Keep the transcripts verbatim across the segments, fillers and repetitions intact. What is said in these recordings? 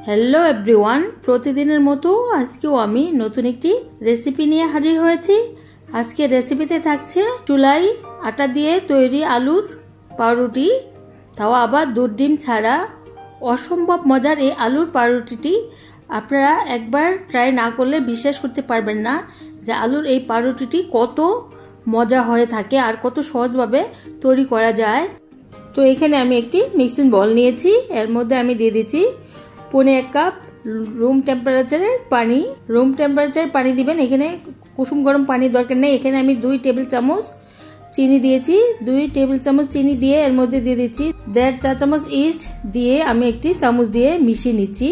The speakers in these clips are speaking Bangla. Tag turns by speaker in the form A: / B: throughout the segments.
A: হ্যালো এভরিওয়ান, প্রতিদিনের মতো আজকেও আমি নতুন একটি রেসিপি নিয়ে হাজির হয়েছি। আজকে রেসিপিতে থাকছে চুলাই আটা দিয়ে তৈরি আলুর পাউরুটি, তাও আবার দুধ ডিম ছাড়া। অসম্ভব মজার এই আলুর পাউরুটিটি আপনারা একবার ট্রাই না করলে বিশ্বাস করতে পারবেন না যে আলুর এই পাউরুটিটি কত মজা হয়ে থাকে আর কত সহজভাবে তৈরি করা যায়। তো এখানে আমি একটি মিক্সিং বল নিয়েছি, এর মধ্যে আমি দিয়ে দিচ্ছি পৌনে এক কাপ রুম টেম্পারেচারের পানি। রুম টেম্পারেচার পানি দিবেন, এখানে কুসুম গরম পানি দরকার নেই। এখানে আমি দুই টেবিল চামচ চিনি দিয়েছি, দুই টেবিল চামচ চিনি দিয়ে এর মধ্যে দিয়ে দিচ্ছি দেড় চা চামচ ইস্ট দিয়ে আমি একটি চামচ দিয়ে মিশিয়ে নিচ্ছি।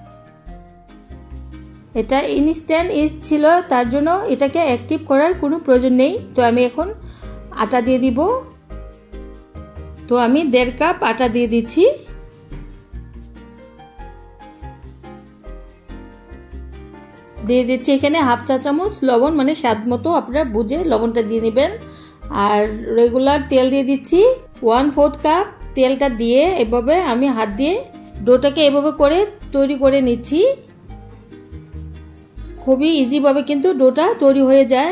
A: এটা ইনস্ট্যান্ট ইস্ট ছিল, তার জন্য এটাকে অ্যাক্টিভ করার কোনো প্রয়োজন নেই। তো আমি এখন আটা দিয়ে দিব। তো আমি দেড় কাপ আটা দিয়ে দিচ্ছি। দিয়ে দিচ্ছি এখানে হাফ চা চামচ লবণ, মানে স্বাদ মতো আপনারা বুঝে লবণটা দিয়ে নেবেন। আর রেগুলার তেল দিয়ে দিচ্ছি ওয়ান ফোর্থ কাপ। তেলটা দিয়ে এভাবে আমি হাত দিয়ে ডোটাকে এভাবে করে তৈরি করে নিচ্ছি। খুবই ইজিভাবে কিন্তু ডোটা তৈরি হয়ে যায়।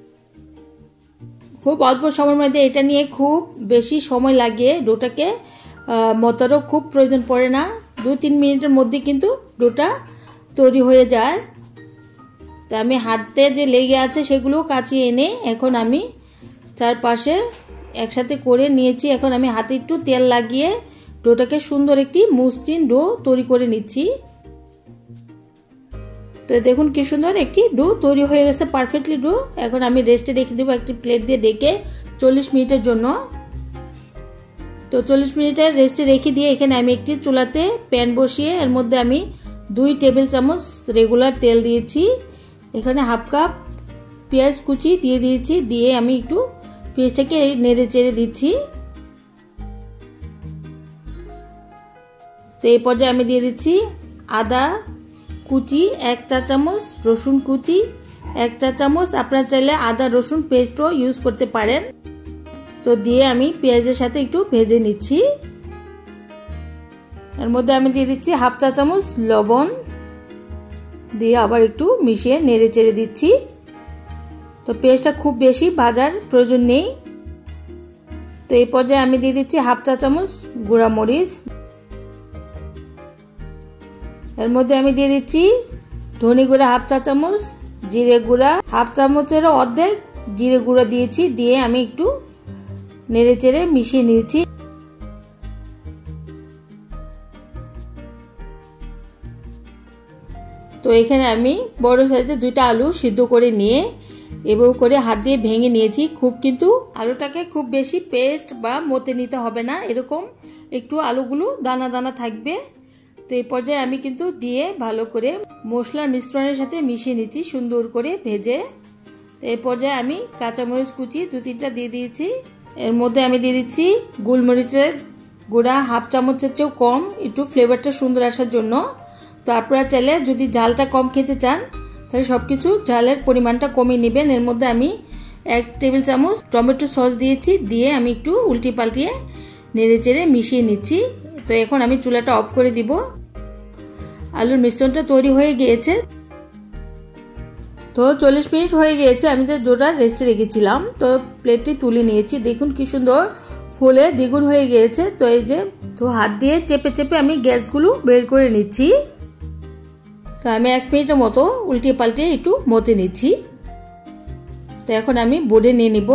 A: খুব অল্প সময়ের মধ্যে এটা নিয়ে খুব বেশি সময় লাগে, ডোটাকে মতারও খুব প্রয়োজন পড়ে না। দু তিন মিনিটের মধ্যে কিন্তু ডোটা তৈরি হয়ে যায়। তো আমি হাতে যে লেগে আছে সেগুলো কাচিয়ে এনে এখন আমি চারপাশে একসাথে করে নিয়েছি। এখন আমি হাতে একটু তেল লাগিয়ে ডোটাকে সুন্দর একটি মসৃণ ডো তৈরি করে নিচ্ছি। তো দেখুন কি সুন্দর একটি ডো তৈরি হয়ে গেছে, পারফেক্টলি ডো। এখন আমি রেস্টে রেখে দেবো একটি প্লেট দিয়ে ডেকে চল্লিশ মিনিটের জন্য। তো চল্লিশ মিনিটের রেস্টে রেখে দিয়ে এখানে আমি একটি চুলাতে প্যান বসিয়ে এর মধ্যে আমি দুই টেবিল চামচ রেগুলার তেল দিয়েছি। এখানে হাফ কাপ পেঁয়াজ কুচি দিয়ে দিয়েছি, দিয়ে আমি একটু পেঁয়াজটাকে নেড়ে চেড়ে দিচ্ছি। তো এই পর্যায়ে আমি দিয়ে দিচ্ছি আদা কুচি এক চা চামচ, রসুন কুচি এক চা চামচ। আপনারা চাইলে আদা রসুন পেস্টও ইউজ করতে পারেন। তো দিয়ে আমি পেঁয়াজের সাথে একটু ভেজে নিচ্ছি। এর মধ্যে আমি দিয়ে দিচ্ছি হাফ চা চামচ লবণ, দিয়ে আবার একটু মিশিয়ে নেড়ে চেড়ে দিচ্ছি। তো পেঁয়াজটা খুব বেশি ভাজার প্রয়োজন নেই। তো এই পর্যায়ে আমি দিয়ে দিচ্ছি হাফ চা চামচ গুঁড়া মরিচ। এর মধ্যে আমি দিয়ে দিচ্ছি ধনে গুঁড়া হাফ চা চামচ, জিরে গুঁড়া হাফ চামচের অর্ধেক জিরে গুঁড়া দিয়েছি, দিয়ে আমি একটু নেড়ে চেড়ে মিশিয়ে নিয়েছি। তো এখানে আমি বড় সাইজের দুইটা আলু সিদ্ধ করে নিয়ে এভাবে করে হাত দিয়ে ভেঙে নিয়েছি। খুব কিন্তু আলুটাকে খুব বেশি পেস্ট বা মতে নিতে হবে না, এরকম একটু আলুগুলো দানা দানা থাকবে। তো এই পর্যায়ে আমি কিন্তু দিয়ে ভালো করে মশলার মিশ্রণের সাথে মিশিয়ে নিচ্ছি সুন্দর করে ভেজে। তো এই পর্যায়ে আমি কাঁচামরিচ কুচি দু তিনটা দিয়ে দিয়েছি। এর মধ্যে আমি দিয়ে দিচ্ছি গোলমরিচের গুঁড়া হাফ চামচের চেয়েও কম, একটু ফ্লেভারটা সুন্দর আসার জন্য। তো আপনারা চাইলে যদি ঝালটা কম খেতে চান তাহলে সব কিছু ঝালের পরিমাণটা কমিয়ে নেবেন। এর মধ্যে আমি এক টেবিল চামচ টমেটো সস দিয়েছি, দিয়ে আমি একটু উল্টি পাল্টিয়ে নেড়ে চেড়ে মিশিয়ে নিচ্ছি। তো এখন আমি চুলাটা অফ করে দিব। আলুর মিশ্রণটা তৈরি হয়ে গিয়েছে। তো চল্লিশ মিনিট হয়ে গিয়েছে আমি যে ডোটা রেস্টে রেখেছিলাম। তো প্লেটটি তুলে নিয়েছি, দেখুন কি সুন্দর ফুলে দ্বিগুণ হয়ে গিয়েছে। তো এই যে তো হাত দিয়ে চেপে চেপে আমি গ্যাসগুলো বের করে নিচ্ছি। তো আমি এক মিনিটের মতো উল্টে পাল্টে একটু মতে নিচ্ছি। তো এখন আমি বোর্ডে নিয়ে নিব।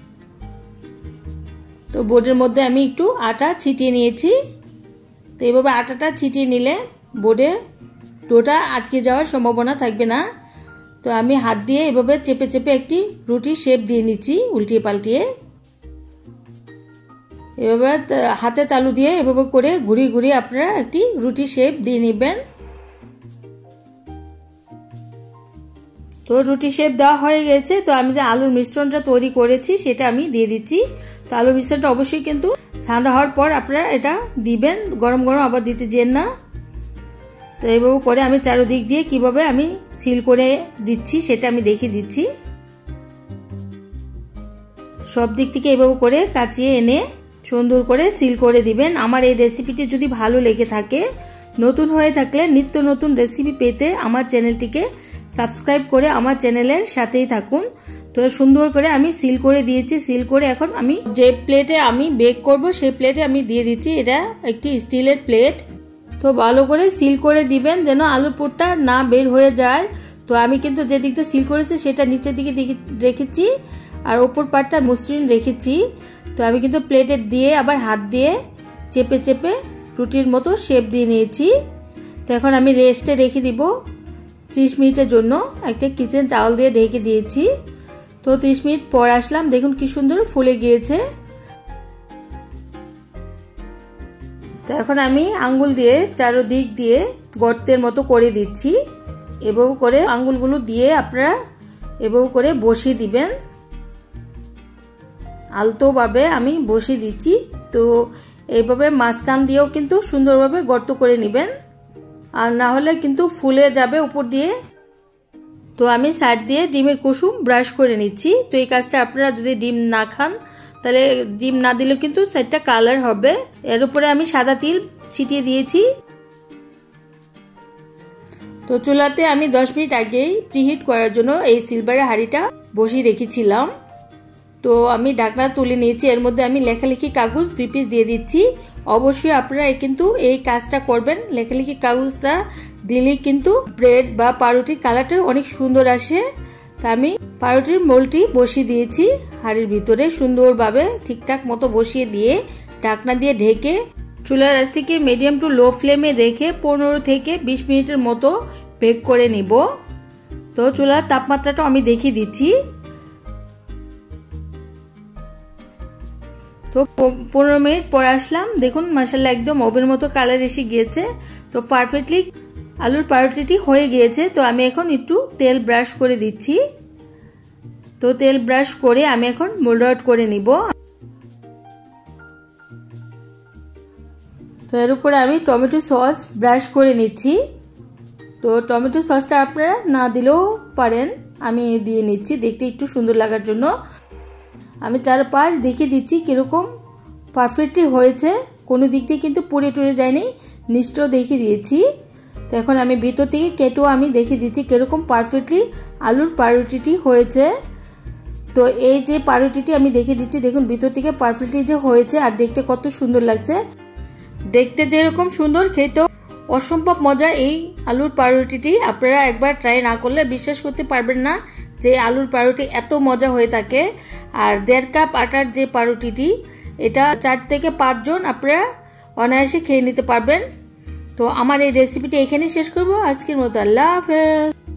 A: তো বোর্ডের মধ্যে আমি একটু আটা ছিটিয়ে নিয়েছি। তো এইভাবে আটাটা ছিটিয়ে নিলে বোর্ডে ডোটা আটকে যাওয়ার সম্ভাবনা থাকবে না। তো আমি হাত দিয়ে এভাবে চেপে চেপে একটি রুটির শেপ দিয়ে নিচ্ছি উল্টিয়ে পাল্টিয়ে। এভাবে হাতে তালু দিয়ে এভাবে করে ঘুরিয়ে ঘুরিয়ে আপনারা একটি রুটির শেপ দিয়ে নেবেন। তো রুটি শেপ দেওয়া হয়ে গেছে। তো আমি যে আলুর মিশ্রণটা তৈরি করেছি সেটা আমি দিয়ে দিচ্ছি। তো আলুর মিশ্রণটা অবশ্যই কিন্তু ঠান্ডা হওয়ার পর আপনারা এটা দিবেন, গরম গরম আবার দিতে যেন না। তো এইভাবে করে আমি চারদিক দিয়ে কিভাবে আমি সিল করে দিচ্ছি সেটা আমি দেখিয়ে দিচ্ছি। সব দিক থেকে এইভাবে করে কাচিয়ে এনে সুন্দর করে সিল করে দিবেন। আমার এই রেসিপিটি যদি ভালো লেগে থাকে নতুন হয়ে থাকলে নিত্য নতুন রেসিপি পেতে আমার চ্যানেলটিকে সাবস্ক্রাইব করে আমার চ্যানেলের সাথেই থাকুন। তো সুন্দর করে আমি সিল করে দিয়েছি। সিল করে এখন আমি যে প্লেটে আমি বেক করব সেই প্লেটে আমি দিয়ে দিচ্ছি। এটা একটি স্টিলের প্লেট। তো ভালো করে সিল করে দিবেন যেন আলুর পুরটা না বের হয়ে যায়। তো আমি কিন্তু যে দিকটা সিল করেছি সেটা নিচের দিকে রেখেছি আর ওপর পাটটা মসৃণ রেখেছি। তো আমি কিন্তু প্লেটে দিয়ে আবার হাত দিয়ে চেপে চেপে রুটির মতো শেপ দিয়ে নিয়েছি। তো এখন আমি রেস্টে রেখে দিব ত্রিশ মিনিটের জন্য। একটা কিচেন টাওয়াল দিয়ে ঢেকে দিয়েছি। তো ত্রিশ মিনিট পর আসলাম, দেখুন কি সুন্দর ফুলে গিয়েছে। তো এখন আমি আঙ্গুল দিয়ে চারদিক দিয়ে গর্তের মতো করে দিচ্ছি। এভাবে করে আঙ্গুলগুলো দিয়ে আপনারা এভাবে করে বসিয়ে দিবেন। আলতোভাবে আমি বসিয়ে দিচ্ছি। তো এইভাবে মাঝখান দিয়েও কিন্তু সুন্দরভাবে গর্ত করে নেবেন, আর না হলে কিন্তু ফুলে যাবে উপর দিয়ে। তো আমি সাইড দিয়ে ডিমের কুসুম ব্রাশ করে নিচ্ছি। তো এই কাজটা আপনারা যদি ডিম না খান তাহলে ডিম না দিলেও কিন্তু সাইডটা কালার হবে। এর উপরে আমি সাদা তিল ছিটিয়ে দিয়েছি। তো চুলাতে আমি দশ মিনিট আগেই প্রিহিট করার জন্য এই সিলভারের হাঁড়িটা বসিয়ে রেখেছিলাম। তো আমি ঢাকনা তুলে নিয়েছি। এর মধ্যে আমি লেখালেখি কাগজ দুই পিস দিয়ে দিচ্ছি। অবশ্যই আপনারা কিন্তু এই কাজটা করবেন। লেখালেখি কাগজটা দিলে কিন্তু ব্রেড বা পাউরুটির কালারটা অনেক সুন্দর আসে। তা আমি পাউরুটির মোলটি বসিয়ে দিয়েছি হাঁড়ির ভিতরে, সুন্দরভাবে ঠিকঠাক মতো বসিয়ে দিয়ে ঢাকনা দিয়ে ঢেকে চুলার আঁচটিকে মিডিয়াম টু লো ফ্লেমে রেখে পনেরো থেকে বিশ মিনিটের মতো বেক করে নিব। তো চুলার তাপমাত্রাটা আমি দেখিয়ে দিচ্ছি। তো পনেরো মিনিট পরে আসলাম, দেখুন মাশাআল্লাহ একদম ওভেনের মতো কালার এসে গিয়েছে। তো পারফেক্টলি আলুর পাউরুটিটি হয়ে গিয়েছে। তো আমি এখন একটু তেল ব্রাশ করে দিচ্ছি। তো তেল ব্রাশ করে আমি এখন মোল্ড আউট করে নিব। তো এর উপরে আমি টমেটো সস ব্রাশ করে নিচ্ছি। তো টমেটো সসটা আপনারা না দিলেও পারেন, আমি দিয়ে নিচ্ছি দেখতে একটু সুন্দর লাগার জন্য। আমি চারপাশ দেখিয়ে দিচ্ছি কীরকম পারফেক্টলি হয়েছে, কোনো দিক দিয়ে কিন্তু পুড়ে টুড়ে যায়নি, নিচটাও দেখিয়ে দিয়েছি। তো এখন আমি ভিতর থেকে কেটেও আমি দেখিয়ে দিচ্ছি কীরকম পারফেক্টলি আলুর পাউরুটিটি হয়েছে। তো এই যে পাউরুটিটি আমি দেখিয়ে দিচ্ছি, দেখুন ভিতর থেকে পারফেক্টলি যে হয়েছে আর দেখতে কত সুন্দর লাগছে। দেখতে যেরকম সুন্দর, খেতেও অসম্ভব মজা এই আলুর পাউরুটিটি। আপনারা একবার ট্রাই না করলে বিশ্বাস করতে পারবেন না যে আলুর পাউরুটি এত মজা হয়ে থাকে। আর দেড় কাপ আটার যে পাউরুটিটি, এটা চার থেকে পাঁচজন আপনারা অনায়াসে খেয়ে নিতে পারবেন। তো আমার এই রেসিপিটি এখানে শেষ করব আজকের মতো। আল্লাহ হাফেজ।